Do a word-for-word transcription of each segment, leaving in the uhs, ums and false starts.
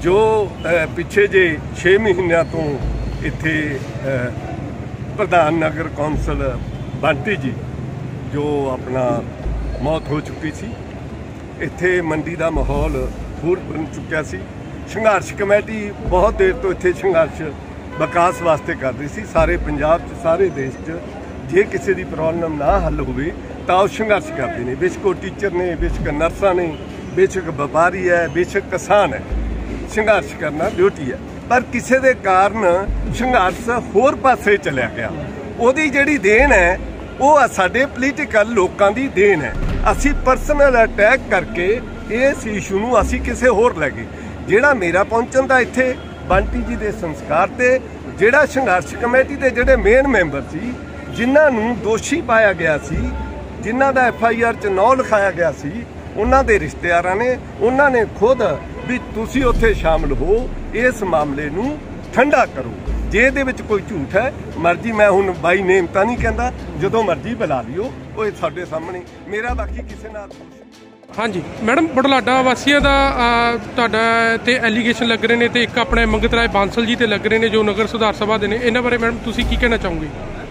जो पिछे जे छे महीनों तो इत्थे प्रधान नगर कौंसल बंटी जी जो अपना मौत हो चुकी सी, इत्थे मंडी का माहौल होर बन चुकिया सी। संघर्ष कमेटी बहुत देर तो इत्थे संघर्ष विकास वास्ते कर रही सी। सारे पंजाब च सारे देश च जे किसी की प्रॉब्लम ना हल होवे तां ओह संघर्ष करते हैं। बेशक वो टीचर ने, बेशक नर्सां ने, बेशक व्यापारी है, बेशक किसान है, संघर्ष करना ड्यूटी है। पर किसी के कारण संघर्ष होर पासे चलिया गया। उहदी जिहड़ी देन है वो साडे पोलीटिकल लोगों की देन है। असी परसनल अटैक करके इस इशू नूं असी किसे होर लै गए। जिहड़ा मेरा पहुंचण दा इत्थे बंटी जी के संस्कार ते जिहड़ा संघर्ष कमेटी के जिहड़े मेन मैंबर सी, जिन्हां नूं दोषी पाया गया सी, जिन्हां दा एफ आई आर च नौ लिखाया गया सी, उन्हां दे रिश्तेदारां ने उन्हां ने खुद भी तुसीं उत्थे शामिल हो, इस मामले नूं ठंडा करो। जे इहदे विच कोई झूठ है मर्जी, मैं हुण बाई नेम तां नहीं कहंदा, जदों मर्जी बुला लिओ, वो साडे सामने मेरा बाकी किसी नाल। हाँ जी मैडम, बुढलाडा वासियों का तुहाडा ते एलीगेशन लग रहे हैं तो एक अपने मंगत राय बांसल जी ते लग रहे हैं जो नगर सुधार सभा दे ने, इन्हां बारे मैडम तुसीं की कहना चाहोगे?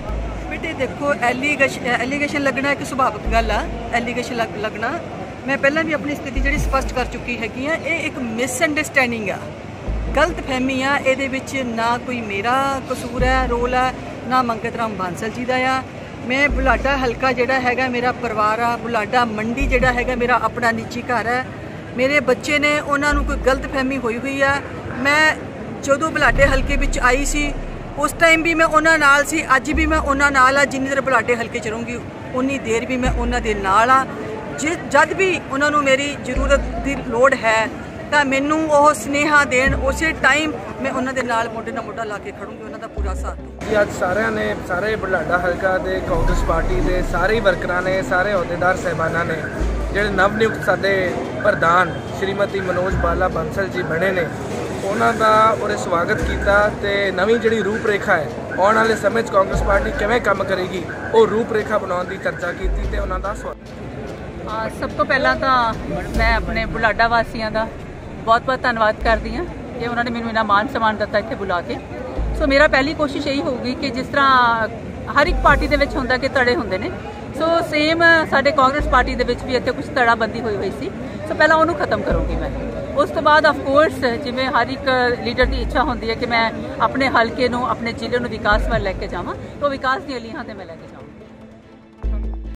बेटे देखो, एलीगेशन एलीगेशन लगना एक सुभाविक गल आ। एलीगेशन लग लगना मैं पहले भी अपनी स्थिति जी स्पष्ट कर चुकी हैगी आ। ये एक मिसअंडरस्टैंडिंग आ, गलत फहमी आ। ये ना कोई मेरा कसूर है, रोल है, ना मंगत राम बांसल जी का आ। मैं बुढलाडा हल्का जिहड़ा हैगा मेरा परिवार आ। बुढलाडा मंडी जिहड़ा हैगा मेरा अपना निजी घर है। मेरे बच्चे ने उन्होंने कोई गलत फहमी हुई हुई है। मैं जदों बुढलाडे हल्के विच आई सी उस टाइम भी मैं उन्हां नाल सी, अज भी मैं उन्हां नाल आ। जिन्नी देर बुढलाडे हल्के च रहूँगी उन्नी देर भी मैं उन्हां दे नाल आ। जे जद भी उन्होंने मेरी जरूरत की लोड़ है तो मैनू वो स्नेहा देन, उस टाइम मैं उन्होंने नाल मोढे नाल मोढा ला के खड़ूंगी, उन्होंने पूरा साथ दूँ। अज सारिਆਂ ने सारे बुढलाडा हल्का के कांग्रेस पार्टी के सारे वर्करां ने, सारे अहुदेदार साहबाना ने ਜਿਹੜੇ नवनियुक्त साडे प्रधान श्रीमती मनोज बाला बंसल जी बने ने, उन्हों का उरे स्वागत किया। तो नवीं जिहड़ी रूपरेखा है आने वाले समय कांग्रेस पार्टी किवें काम करेगी वो रूपरेखा बनाने की चर्चा की ते उन्हों का स्वागत। सब तो पहला तो मैं अपने बुढलाडा वासियों का बहुत बहुत धन्यवाद करती हाँ कि उन्होंने मैंने इन्ना मान सम्मान दिता इत्थे बुला के। सो मेरा पहली कोशिश यही होगी कि जिस तरह हर एक पार्टी के होंदा कि धड़े होंदे ने, सो सेम साडे कांग्रेस पार्टी के भी इत्थे कुछ धड़ाबंदी हुई हुई सी। सो पहला उन्होंने खत्म करूँगी मैं। उस तो बाद ऑफकोर्स जिवें हर एक लीडर की इच्छा होंदी है कि मैं अपने हल्के नूं, अपने जिले नूं विकास वाल लैके जावां, तो विकास दी लीहां ते मैं लैके